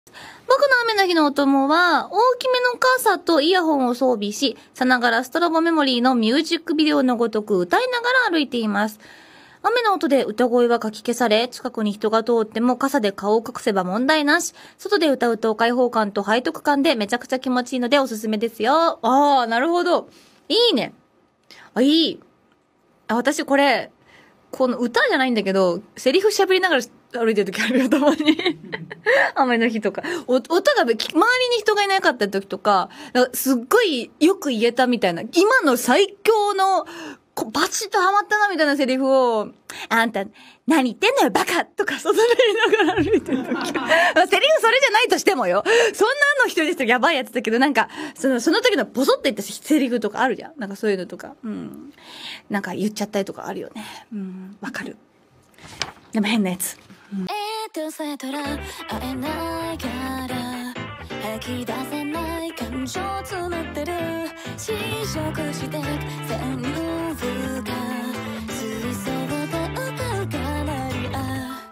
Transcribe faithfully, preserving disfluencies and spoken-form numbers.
僕の雨の日のお供は、大きめの傘とイヤホンを装備し、さながらストラボメモリーのミュージックビデオのごとく歌いながら歩いています。雨の音で歌声はかき消され、近くに人が通っても傘で顔を隠せば問題なし。外で歌うと開放感と背徳感でめちゃくちゃ気持ちいいのでおすすめですよ。あー、なるほど。いいね。あ、いい。あ、私これ、この歌じゃないんだけど、セリフ喋りながら歩いてる時あるよ、たまに。雨の日とか。お音が、周りに人がいなかった時とか、すっごいよく言えたみたいな、今の最強の、こバチッとハマったなみたいなセリフを、あんた、何言ってんのよ、バカとか、外で言いながら歩いてる時。セリフそれじゃないとしてもよ。そんなの一人でしたらやばいやつだけど、なんか、その、その時のボソッと言ったセリフとかあるじゃん。なんかそういうのとか。うん。なんか言っちゃったりとかあるよね。うん、わかる。でも変なやつ。うん、 えっとさえたら会えないから吐き出せない感情詰まってる試食して全部